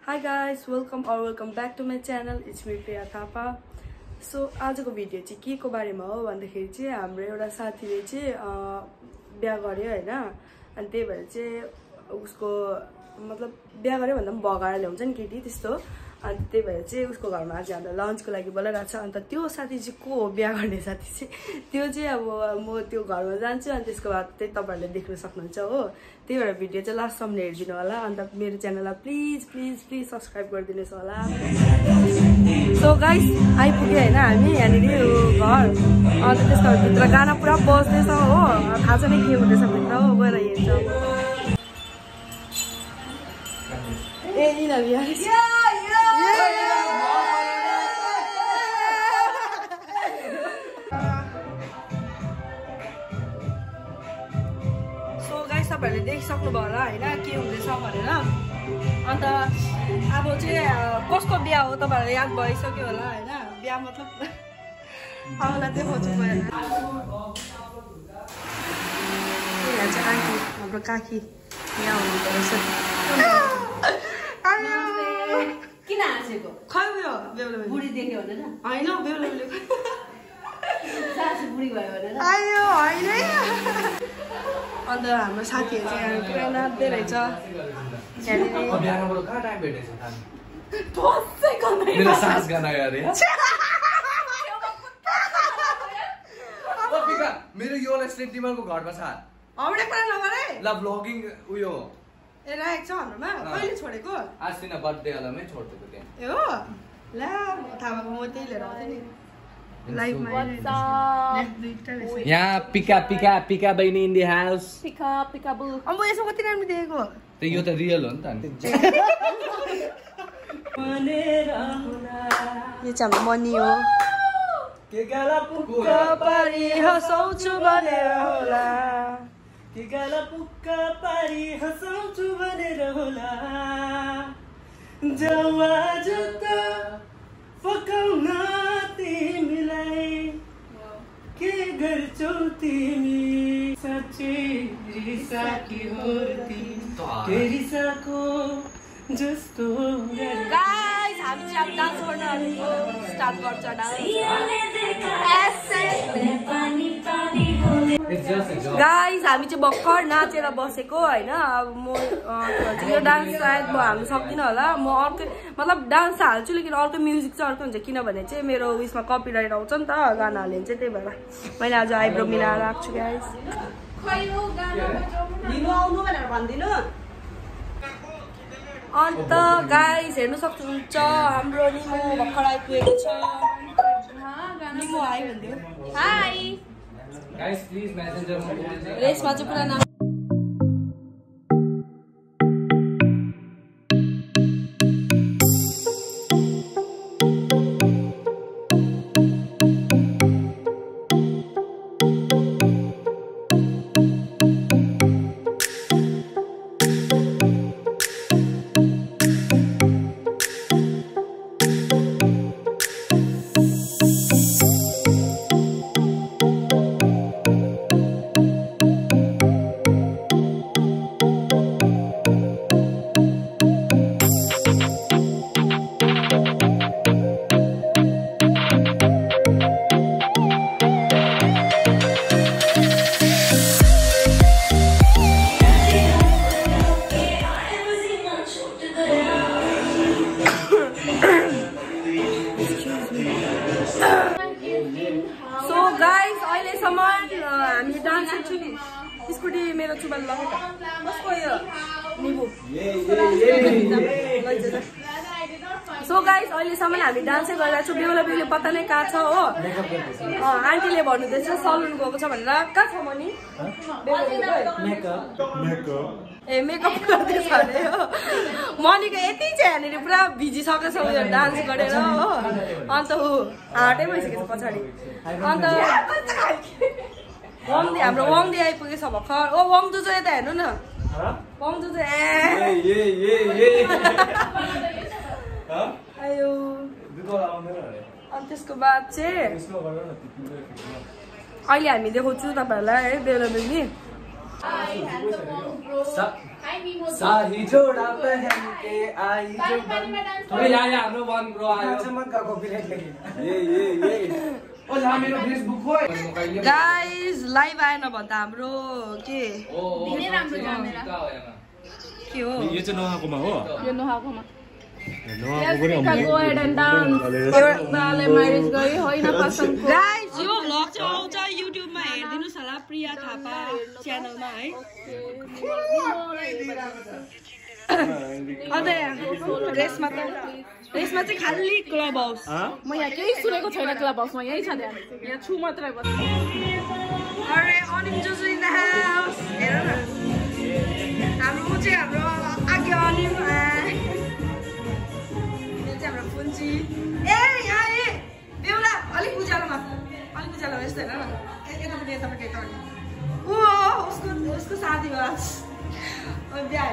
Hi guys, welcome back to my channel. It's me Priya Thapa. So आजको video चाहिँ के को बारेमा हो भन्दाखेरि चाहिँ हाम्रो एउटा साथीले चाहिँ बिहा गर्यो हैन अनि त्यही भएर चाहिँ उसको मतलब बिहा गर्यो भन्दा पनि भगाएर ल्याउँछ नि केटी त्यस्तो अनि त्यही भएर चाहिँ उसको घरमा आज हाम्रो लन्चको लागि बोलाइरहेको छ अनि त्यो साथी चाहिँ को हो बिहा गर्ने साथी चाहिँ त्यो चाहिँ अब म त्यो घरमा जान्छु अनि त्यसको बाद चाहिँ तपाईहरुले देख्न सक्नुहुन्छ हो त्यही भएर भिडियो चाहिँ लास्टसम्म हेर्दिनु होला अनि मेरो च्यानललाई प्लिज सब्स्क्राइब गरिदिनुस् होला सो गाइस आइपुग्यो हैन हामी यहाँनिर घर अनि त्यसको भित्र गाना पुरा बज्दैछ हो थाहा छैन के हुँदैछ भित्र हो गएर हेर्छ ए इना बिहा तपाईहरुले देखिसक्नुभयो होला हैन के हुँदैछ भनेर अन्त अब चाहिँ कसको बिहा हो तपाईहरुलाई याद भइसक्यो होला हैन बिहा मतलब आउला देखाउँछु म यहाँ चाहिँ आन्टी हाम्रो काकी यहाँ हुनुहुन्छ रहेछ किन हाँसेको खै उयो बेहुला बुढी देख्यो भनेर हैन बेहुला सासु बुढी भयो भनेर आयो हैन अन्त हाम्रो साथीहरु चाहिँ पुरा नाच्दै रहेछ बिहानबाट कहाँ टाइम भेटेछ मेरो सास गाना गरे मेरो यो स्टेट टिमलको घरमा छ हमले कुरा नगरे ल ब्लगिङ उयो ए राखेको छ हाम्रोमा कहिले छोडेको आस्तिना बर्थडे वालामै छोड्दिएको त्यहाँ ए हो ला थाहा भएको म त्यही लिएर आउँथे नि लाइभमा यहाँ पिका बहिनी इन द हाउस पिका बु अब यसो कति राम्रो देखेको त्यो यो त रियल हो नि त यो चाहिँ हाम्रो मनी हो के गाला पुक्का पारी हसाउँछु भनेर होला के गाला पुक्का पारी हसाउँछु भनेर होला जवाज त पकाउन तिमीलाई के गर्छौ तिमी साँच्चै रिसाकी हो तिमी रिसाको जस्तो गाइस हामी चाहिँ अब डान्स गर्न स्टार्ट गर्छ गाइस हामी चाहिँ भर्खर नाचेर बसेको हैन अब म यो डान्स सायद म हाल्नु सक्दिनँ होला म अर्कै मतलब डान्स हाल्छु लेकिन अर्को म्युजिक चाहिँ अर्को हुन्छ किनभने चाहिँ मेरो उयसमा कपिराइट आउँछ नि त गाना हाल्यो भने चाहिँ त्यही भएर मैले आज आइब्रो मिलाएर राख्छु छु गाइस अन्त गाइस हेर्नु सक्नुहुन्छ हाम्रो निमो भर्खर आइपुगेको छ निमो हाई भन्दियो हाई गाइस प्लिज मेसेन्जरमा रेसमा चाहिँ पुरा नाम हामी डान्स गर्छु नि स्कुटी मेरो चुबाल लगाउ त कसको यो निबु सो गाइस अहिलेसम्म हामी डान्सै गरिरहेको छु बेहुला बेहुली पत्ता नै कहाँ छ हो आन्टीले भन्नुहुँदैछ सलुन गएको छ भनेर कहाँ छ मनी ए मेकअप गर्दैछ अरे हो मनीको यति चाहिँ यहाँनिर पुरा भिजिसकेको छ उयो डान्स गरेर हो अन्त ऊ हाटै भइसकेको छ पछाडि अन्त वङदी हाम्रो वङदी आइपुगेछ भर्खर ओ वङ जुजो यता हेर्नु न वङ जुजो आयो अनि त्यसको बाद चाहिँ अहिले हामी देखाउँछु तपाईहरुलाई है बेहुला बेहुली साही जोड़ा पहन के आई जो थोड़ी यहाँ हाम्रो वन ब्रो आयो ये ओ जहाँ मेरो फेसबुक हो गाइस लाइभ आएन भन्छ हाम्रो के दिनै राम्रो क्यामेरा के हो यो चाहिँ नहाकोमा हो यो नहाकोमा गाइस यो भ्लग चाहिँ आउँछ युट्युबमा हेर्दिनुस् होला प्रिया थापा च्यानलमा है रेसमा चाहिँ खाली क्लब हाउस म यहाँ केही सुनेको छैन क्लब हाउसमा यही छ ध्यान यहाँ छु मात्रै बस अरे अनिम जोजो इन द हाउस हेर न हाम्रो चाहिँ हाम्रो आगे अनिम यो चाहिँ हाम्रो पुन्ची ए यहाँ ए बेहुला अलिक उज्यालोमा यस्तो हेर न यतापट्टि यतापट्टि ऊ उसको साथी हो आज बिहा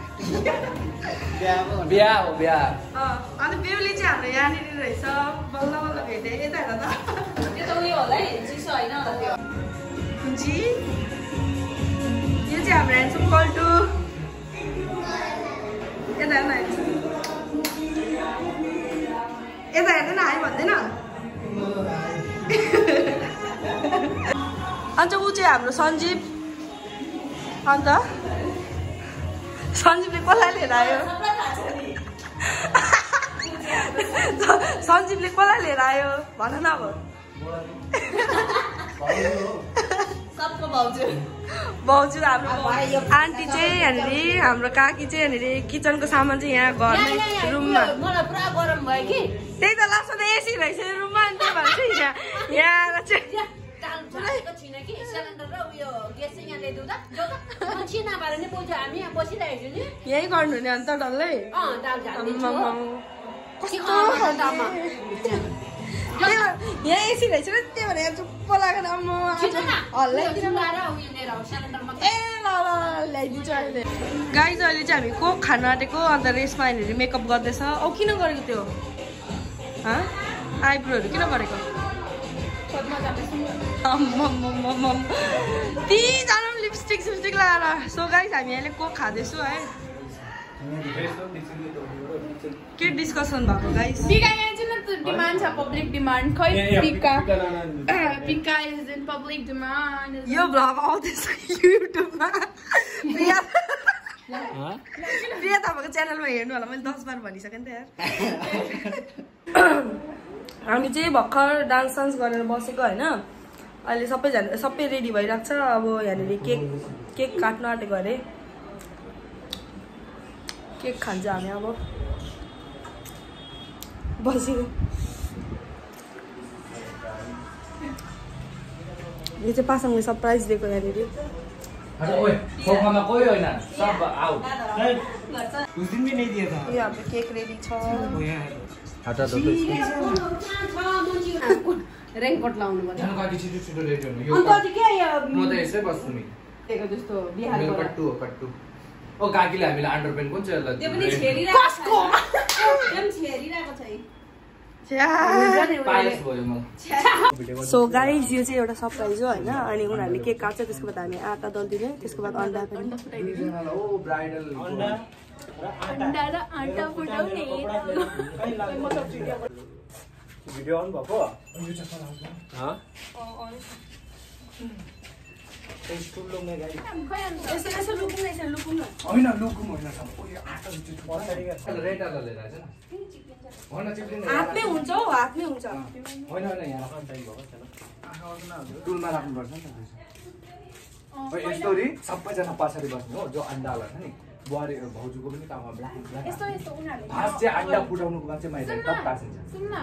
होइन बिहा हो बिहा अन्त बेहुली चाहिँ हाम्रो यहाँनिर रहेछ बल्ल बल्ल भेटे यता हेर त त्यो त उयो होला है चिसो होइन होला त्यो जी यो चाहिँ हाम्रो ह्यान्डसम कल्टु यता हेर्न यता हेर्दैन हाई भन्दैन अन्त ऊ चाहिँ हाम्रो सञ्जीव अन्त सञ्जीवले कसलाई लिएर आयो सञ्जीवले कसलाई लिएर आयो भन न अब सबको भाउजू भाउजू हाम्रो आन्टी चाहिँ यहाँनिर हाम्रो काकी चाहिँ यहाँनिर किचनको सामान चाहिँ यहाँ घरमै रुममा मलाई पुरा गरम भयो कि त्यही त लास्टमा त एसी रहेछ रुममा अनि त्यही भएर चाहिँ यहाँ चाहिँ छैन कि सिलिन्डर र उयो ग्यास चाहिँ यहाँ ल्याइदिउँदा मान्छे नभएर नि बोजू हामी यहाँ बसिरहेको छु नि यही गर्नु नि अन्त डल्लै दाल यहाँ एसी रहेछ र त्यही भएर यहाँ चुप्प लागेर हल्लाइदिनु ए ल ल्याइदिन्छु अहिले गाइज अहिले चाहिँ हामी कोक खानु आँटेको अन्त रेसमा यहाँनिर मेकअप गर्दैछ औ किन गरेको त्यो आइब्रोहरू किन गरेको तीजना लिपस्टिक सिपस्टिक लगाएर सो गाइज हामी अहिले कोक खाँदैछु है के डिस्कसन भएको गाइस पिका यहाँ चाहिँ न डिमान्ड छ पब्लिक डिमान्ड खै पिका इज इन पब्लिक डिमान्ड यो भ्लग आउँदैछ युट्युबमा प्रिया थापाको च्यानलमा हेर्नु होला मैले 10 बार भनिसकेँ नि त यार हामी चाहिँ भर्खर डान्स सान्स गरेर बसेको होइन अहिले सबै रेडी भइरहेको छ अब यहाँनिर केक काट्नु आँटेको अरे केक खान्छ हामी अब बसेको यो चाहिँ पासाङले सरप्राइज दिएको यहाँनिर सोफामा कोही होइन सब आउट उस दिन भी नहीं दिया था यो हाम्रो केक रेडी छ हटा दो रेनकोट लाउनु पर्छ जानु कति छिटो रेडी हुनु यो अन्त चाहिँ के यो म त यसै बस्छु नि दिएको जस्तो बिहारको कट्टु ओ काकीले हामीलाई अन्डरपेन्ट कुन चाहिँ त्यो पनि छेरिरहेको एकदम छेरिरहेको छ पायस भयो म सो गाइज यो चाहिँ एउटा सरप्राइज हो होइन अनि उनीहरूले केक काट्छ त्यसको बाद हामी आटा दलिदिने त्यसको बाद अन्डा पनि ओ ब्राइडल अन्डा र आटा फुटाउने भिडियो अन भएको यसो लुकुम होइन लुकुम होइन हातमै हुन्छ हौ हातमै हुन्छ होइन यहाँ टुलमा राख्नुपर्छ नि त यस्तो सबैजना पछाडि बस्नु हो जो अन्डा हाल्छ नि बुहारी भाउजूको पनि काममा ब्ल्याक फास्ट चाहिँ अन्डा फुटाउनुको काम चाहिँ मैले टप टाँसिन्छ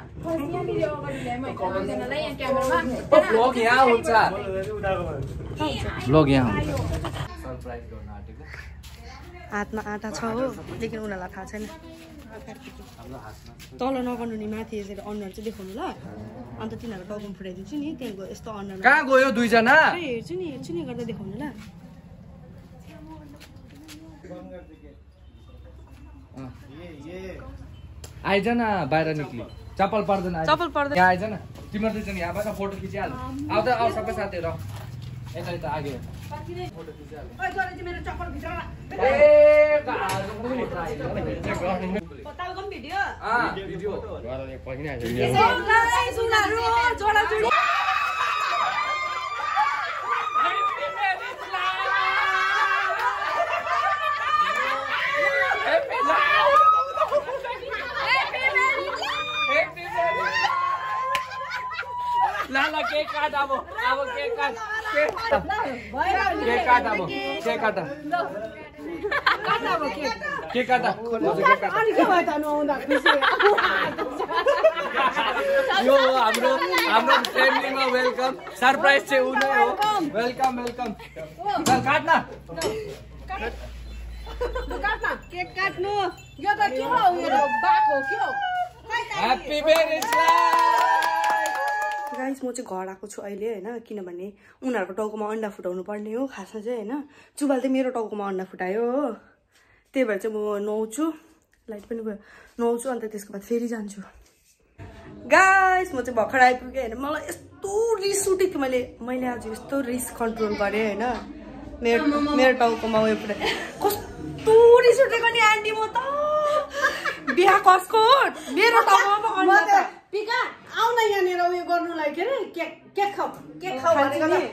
भ्लग यहाँ हुन्छ भ्लग यहाँ हुन्छ सरप्राइज गर्न आँटेको हातमा आटा छ हो लेकिन उनीहरूलाई थाहा छैन तल नगर्नु नि माथि यसरी अनुहार चाहिँ देखाउनु ल अन्त तिनीहरू टाउको फुटाइदिन्छु नि त्यहाँको यस्तो अनुहार कहाँ गयो दुईजना हेर्छु नि गर्दा देखाउनु ल आइज न बाहिर निक्ली चप्पल पर्दैन पर्दैन यहाँ आइज न तिम्रो दुईजना यहाँ बस फोटो खिचिहाल आउ त आउ सबै साथीहरू यता आगे मेरो चप्पल भित्र बताउको भिडियो लाला केक काट अब केक काट केक काट अब केक काट केक काट अनि के भयो त नआउँदा खुसी यो हाम्रो फ्यामिलीमा वेलकम सरप्राइज चाहिँ उ नै हो वेलकम चल काट्न केक काट्नु यो त के हो यो बाको के हो ह्यापी म्यारेज गाइस म चाहिँ घर आएको छु अहिले होइन किनभने उनीहरूको टाउकोमा अन्डा फुटाउनु पर्ने हो खासमा चाहिँ होइन चुबाल चाहिँ मेरो टाउकोमा अन्डा फुटायो हो त्यही भएर चाहिँ म नुहाउँछु लाइट पनि गयो नुहाउँछु अन्त त्यसको बाद फेरि जान्छु गाइस म चाहिँ भर्खर आइपुगेँ होइन मलाई यस्तो रिस उठेको थियो मैले आज यस्तो रिस कन्ट्रोल गरेँ होइन मेरो टाउकोमा उयो पुरा कस्तो रिस उठेको नि आन्टी म त बिहा कसको मेरो टाउकोमा अन्डा पिका आउ न यहाँनिर उयो गर्नुलाई के अरे केक खाऊ भनेको त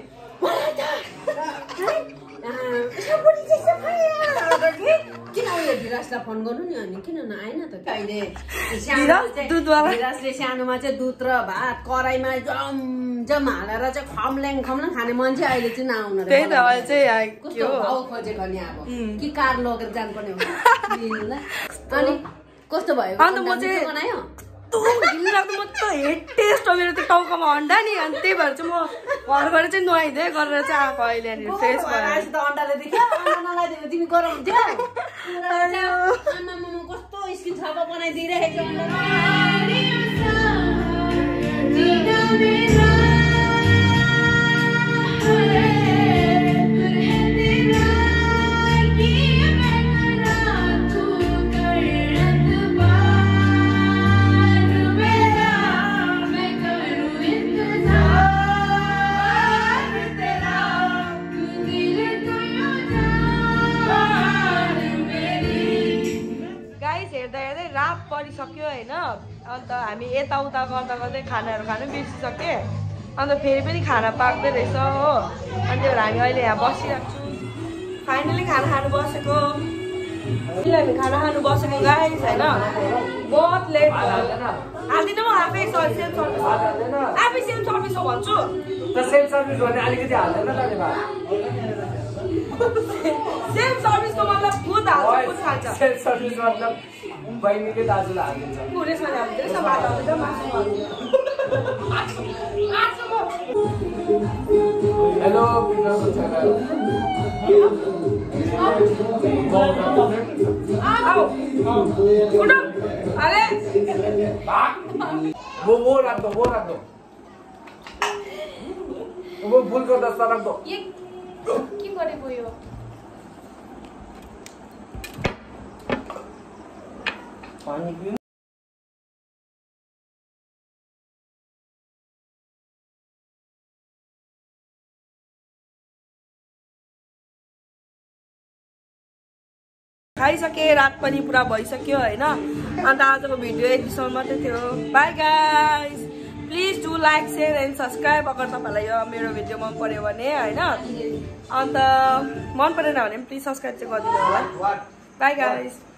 किन उयो धिराजलाई फोन गर्नु नि अनि किन नआएन त अहिले धिराजले सानोमा चाहिँ दुध र भात कराईमा जम हालेर चाहिँ खम्ल्याङ खाने मान्छे अहिले चाहिँ नआउनु त्यही त अहिले चाहिँ कस्तो भाउ खोजेको नि अब कि कार लगेर जानुपर्ने हो अनि कस्तो भयो अन्त म चाहिँ बनायो म त हेड टेस्ट हो मेरो त्यो टाउकोमा अन्डा नि अनि त्यही भएर चाहिँ म घर गएर चाहिँ नुहाइदिएँ गरेर चाहिँ आएको अहिले यहाँनिर फ्रेस भएर त अन्डाले देख्यो अन्डा नलाइदिएको तिमी गरम हुन्थ्यो आमामा कस्तो स्किन छापा बनाइदिइरहेको परिसक्यो होइन अन्त हामी यताउता गर्दा गर्दै खानाहरू खानु बिर्सिसक्यो अन्त फेरि पनि खाना पाक्दै रहेछ हो अनि त्यही भएर हामी अहिले यहाँ बसिरहेको छु फाइनली खाना खानु बसेको हामी खाना खानु बसेको गाइस होइन बहुत लेट हाल्दिनँ म आफै सेल्फ सर्भिस आफै सेल्फ सर्भिस हो भन्छु सेल्फ सर्भिस गर्ने अलिकति हाल्दैन सेल्फ सर्भिसको मतलब खुद हाल्छ खुद खान्छ सेल्फ सर्भिस मतलब बहिनीले दाजुलाई हालिदिन्छ पुलिसमा हाल्दैन भात हाल्दैन मासु हेलो वो रख दो वो फुल को दस्ता रख दो ये के गरेको यो पानी पियो खाइसके रात पनि पुरा भइसक्यो होइन अन्त आजको भिडियो यतिसम्म मात्रै थियो bye guys please do like share and subscribe अगर तपाईँलाई यो मेरो भिडियो मन पर्यो भने होइन अन्त मन परेन भने प्लिज सब्सक्राइब चाहिँ गरिदिनु होला बाई गाइस